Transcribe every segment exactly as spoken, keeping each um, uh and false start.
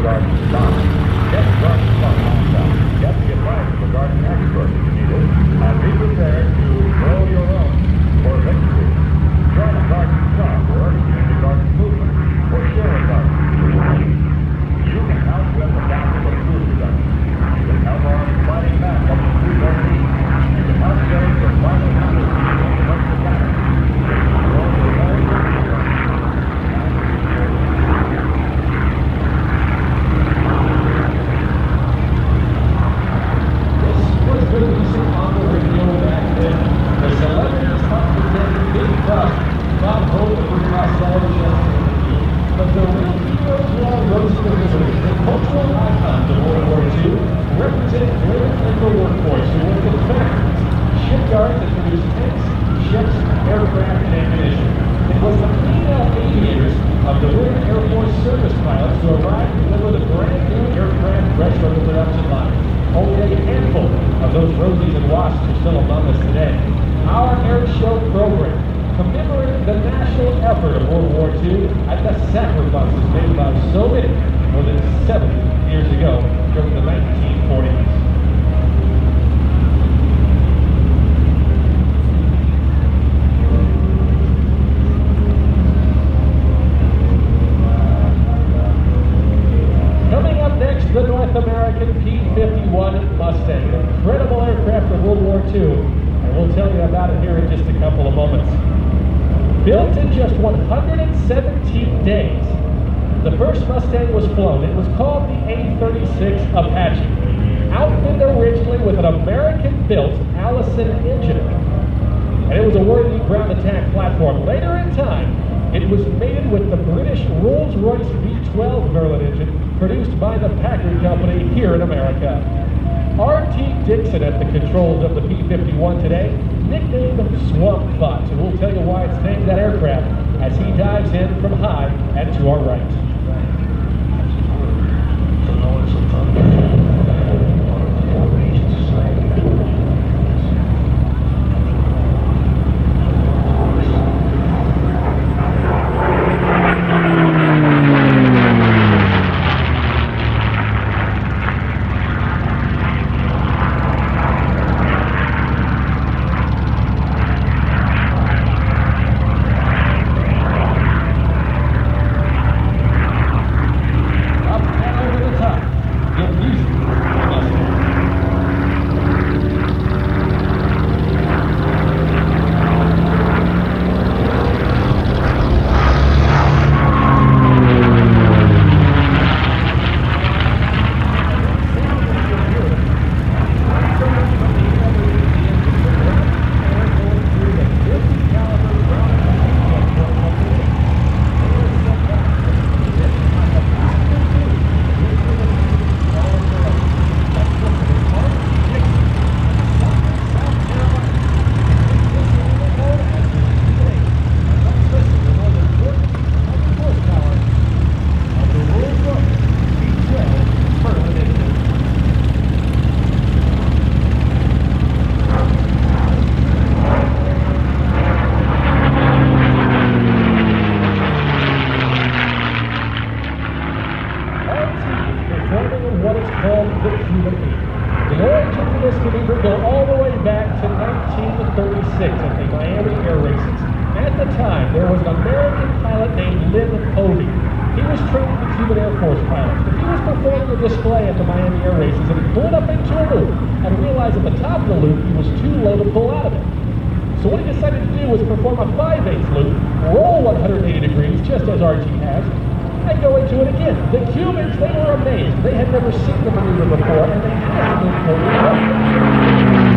regarding design. Get started from concept. Get the advice regarding experts if you need it, and be prepared to grow your own for victory. Join a garden club or community garden movement, or share a garden. You can help with the process of food production. You can help our fighting back up to food or need. You can help save the vital nutrients of the rest of the planet. Grow your own food. But the real heroes who are rose to history, the cultural icons of World War Two, represent women in the workforce who worked in factories, shipyards that produced tanks, ships, aircraft, and ammunition. It was the female aviators of the women Air Force service pilots who arrived to deliver the brand new aircraft fresh from the production line. Only a handful of those rosies and wasps are still among us today. Our air show program commemorated the national effort of World War Two and the sacrifices made by so many more than seventy years ago during the nineteen forties. Coming up next, the North American P fifty-one Mustang, an incredible aircraft of World War Two, and we'll tell you about it here in just a couple of moments. Built in just one hundred seventeen days, the first Mustang was flown. It was called the A thirty-six Apache, outfitted originally with an American-built Allison engine, and it was a worthy ground attack platform. Later in time, it was mated with the British Rolls-Royce V twelve Merlin engine produced by the Packard Company here in America. R T Dickson at the controls of the P fifty-one today, nicknamed Swamp Thought, and we'll tell you why it's named that aircraft as he dives in from high and to our right. Display at the Miami Air Races, and he pulled up into a loop and realized at the top of the loop he was too low to pull out of it. So what he decided to do was perform a five eighths loop, roll one hundred eighty degrees, just as R T has, and go into it again. The Cubans, they were amazed. They had never seen the maneuver before, and they had to move forward.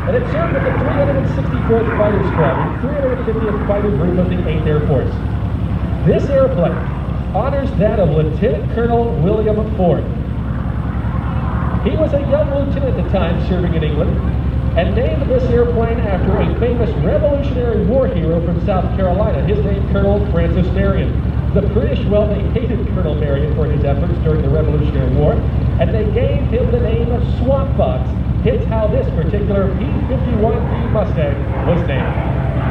and it served with the three hundred sixty-fourth Fighter Squadron, three hundred fiftieth Fighter Group of the eighth Air Force. This airplane honors that of Lieutenant Colonel William Ford. He was a young lieutenant at the time serving in England, and named this airplane after a famous Revolutionary War hero from South Carolina, his name Colonel Francis Marion. The British, well, they hated Colonel Marion for his efforts during the Revolutionary War, and they gave him the name of Swamp Fox. Hence how this particular P fifty-one D Mustang was named.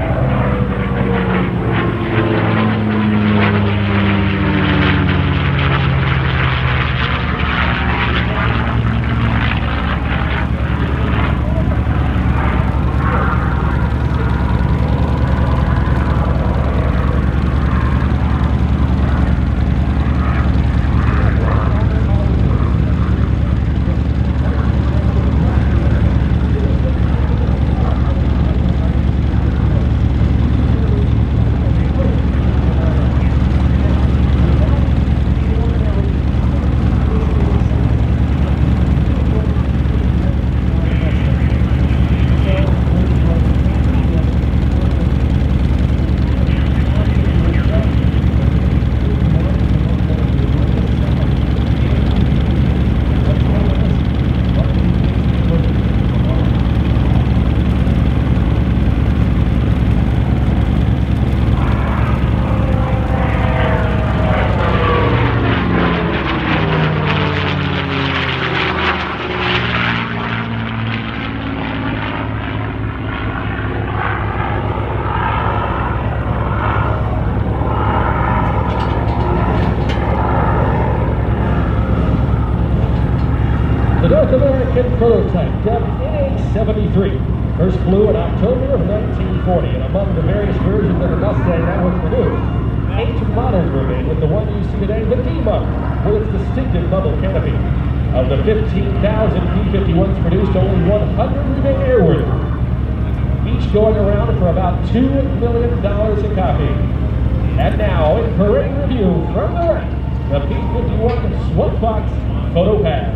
North American prototype, dubbed N A seventy-three, first flew in October of nineteen forty, and among the various versions of the Mustang that was produced, eight models were made, with the one you see today, the D model, with its distinctive bubble canopy. Of the fifteen thousand P fifty-ones produced, only one hundred remain airworthy, each going around for about two million dollars a copy. And now, in parade review from the right, the P fifty-one Swamp Fox Photo Pass.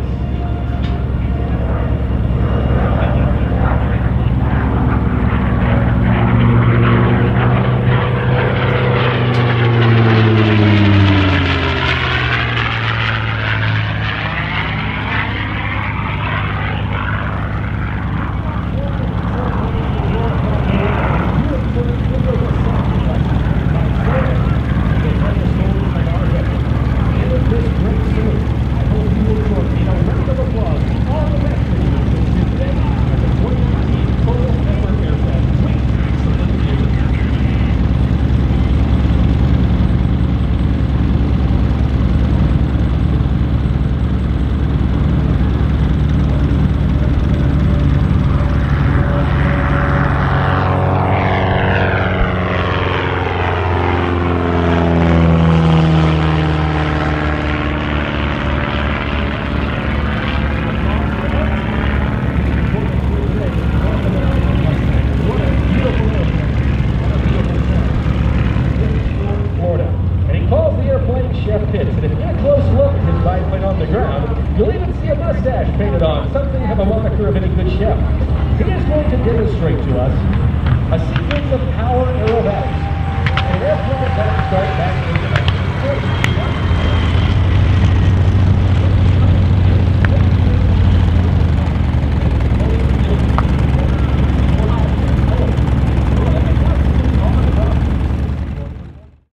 You'll even see a mustache painted on, something of a moniker of any good chef. He is going to demonstrate to us a sequence of power aerobatics, an airplane that starts back in the nineteen forties.